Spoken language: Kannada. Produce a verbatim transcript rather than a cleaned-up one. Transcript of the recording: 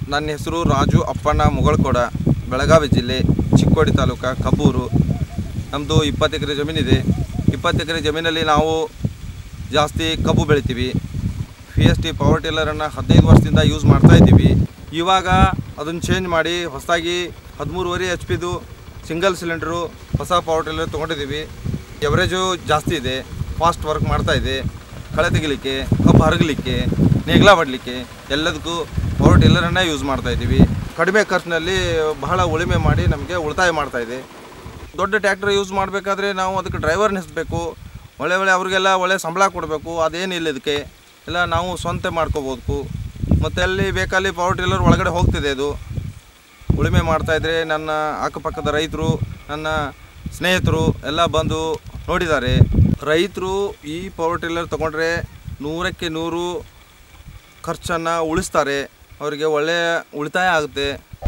ನನ್ನ ಹೆಸರು ರಾಜು ಅಪ್ಪಣ್ಣ ಮುಗಳಕೋಡ, ಬೆಳಗಾವಿ ಜಿಲ್ಲೆ, ಚಿಕ್ಕೋಡಿ ತಾಲೂಕು, ಕಬ್ಬೂರು. ನಮ್ಮದು ಇಪ್ಪತ್ತು ಎಕರೆ ಜಮೀನಿದೆ. ಇಪ್ಪತ್ತು ಎಕರೆ ಜಮೀನಲ್ಲಿ ನಾವು ಜಾಸ್ತಿ ಕಬ್ಬು ಬೆಳಿತೀವಿ. ಪಿ ಎಸ್ ಟಿ ಪವರ್ ಟಿಲ್ಲರನ್ನು ಹದಿನೈದು ವರ್ಷದಿಂದ ಯೂಸ್ ಮಾಡ್ತಾಯಿದ್ದೀವಿ. ಇವಾಗ ಅದನ್ನು ಚೇಂಜ್ ಮಾಡಿ ಹೊಸದಾಗಿ ಹದಿಮೂರುವರೆ ಎಚ್ ಪಿದು ಸಿಂಗಲ್ ಸಿಲಿಂಡ್ರು ಹೊಸ ಪವರ್ ಟಿಲ್ಲರ್ ತೊಗೊಂಡಿದ್ದೀವಿ. ಎವರೇಜು ಜಾಸ್ತಿ ಇದೆ, ಫಾಸ್ಟ್ ವರ್ಕ್ ಮಾಡ್ತಾಯಿದೆ. ಕಳೆ ತೆಗಿಲಿಕ್ಕೆ, ಕಬ್ಬು ಹರಗಲಿಕ್ಕೆ, ನೇಗ್ಲ ಮಾಡಲಿಕ್ಕೆ ಎಲ್ಲದಕ್ಕೂ ಪವರ್ ಟಿಲ್ಲರನ್ನೇ ಯೂಸ್ ಮಾಡ್ತಾಯಿದ್ದೀವಿ. ಕಡಿಮೆ ಖರ್ಚಿನಲ್ಲಿ ಬಹಳ ಉಳಿಮೆ ಮಾಡಿ ನಮಗೆ ಉಳಿತಾಯ ಮಾಡ್ತಾಯಿದೆ. ದೊಡ್ಡ ಟ್ಯಾಕ್ಟರ್ ಯೂಸ್ ಮಾಡಬೇಕಾದ್ರೆ ನಾವು ಅದಕ್ಕೆ ಡ್ರೈವರ್ನ ಹೆಸಬೇಕು, ಒಳ್ಳೆ ಒಳ್ಳೆ ಅವರಿಗೆಲ್ಲ ಒಳ್ಳೆ ಸಂಬಳ ಕೊಡಬೇಕು. ಅದೇನಿಲ್ಲ, ಇದಕ್ಕೆ ಎಲ್ಲ ನಾವು ಸ್ವಂತ ಮಾಡ್ಕೋಬೋದು. ಮತ್ತು ಅಲ್ಲಿ ಬೇಕಲ್ಲಿ ಪವರ್ ಟಿಲ್ಲರ್ ಒಳಗಡೆ ಹೋಗ್ತಿದೆ. ಅದು ಉಳಿಮೆ ಮಾಡ್ತಾಯಿದ್ರೆ ನನ್ನ ಅಕ್ಕಪಕ್ಕದ ರೈತರು, ನನ್ನ ಸ್ನೇಹಿತರು ಎಲ್ಲ ಬಂದು ನೋಡಿದ್ದಾರೆ. ರೈತರು ಈ ಪವರ್ ಟಿಲ್ಲರ್ ತೊಗೊಂಡ್ರೆ ನೂರಕ್ಕೆ ನೂರು ಖರ್ಚನ್ನು ಉಳಿಸ್ತಾರೆ. ಅವರಿಗೆ ಒಳ್ಳೆಯ ಉಳಿತಾಯ ಆಗುತ್ತೆ.